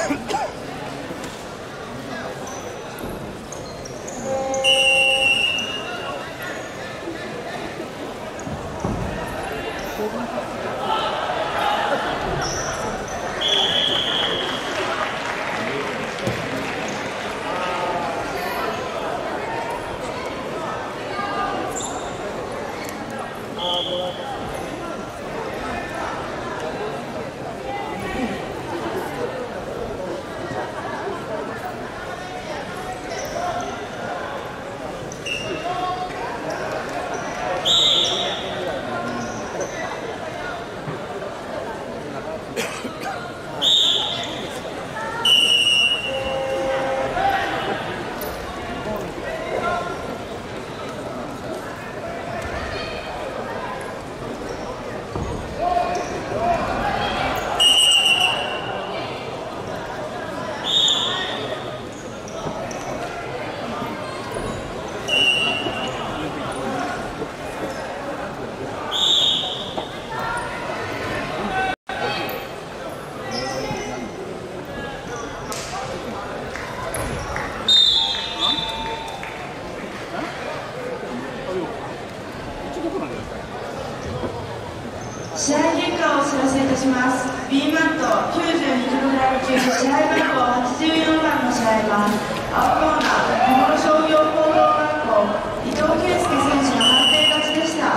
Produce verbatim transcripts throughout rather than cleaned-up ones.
試合結果をお知らせいたします。 B マット きゅうじゅうにキログラム 級試合番号はちじゅうよんばんの試合は青コーナー小室商業高等学校伊藤圭介選手の判定勝ちでした。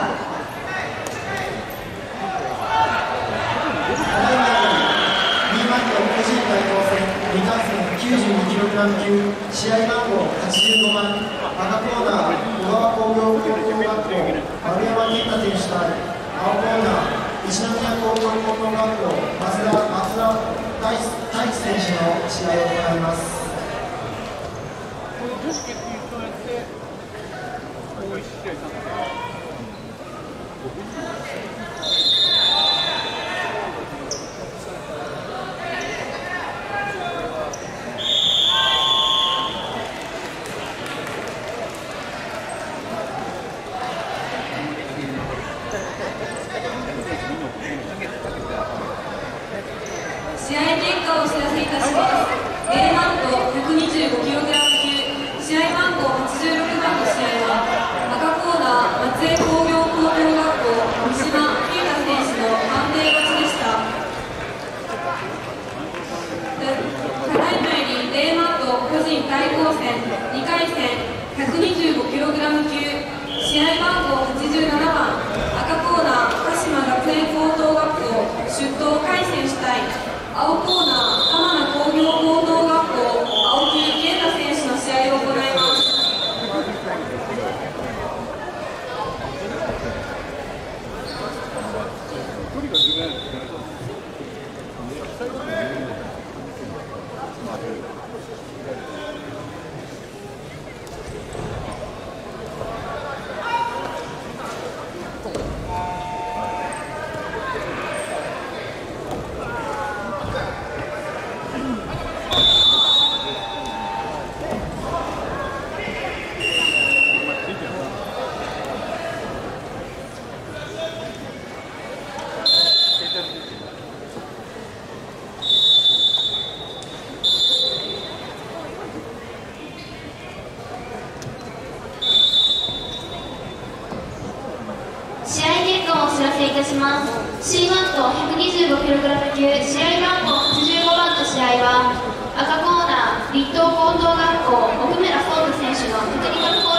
ただいまより B マット個人対抗戦にかんせん きゅうじゅうにキログラム 級試合番号はちじゅうごばん赤コーナー小川工業高等学校丸山健太選手対青コーナー一宮高等高等学校松田松田大地選手の試合を行います。 女子決定とやってもう一試合させて試合結果をお知らせいたします。 A マット ひゃくにじゅうごキログラム 級試合番号はちじゅうろくばんの試合は赤コーナー松江工業高等学校三島慶太選手の判定勝ちでした。ただいまより A マット個人対抗戦にかいせん ひゃくにじゅうごキログラム 級試合番号はちじゅうななばん赤コーナー鹿島学園高等学校出頭海選手対青コーナー浜名工業高等学校青木健太選手の試合を行います。 試合結果をお知らせいたします。 C マット ひゃくにじゅうごキログラム 級試合番号はちじゅうごばんの試合は赤コーナー立東高等学校奥村壮太選手のテクニカルフォール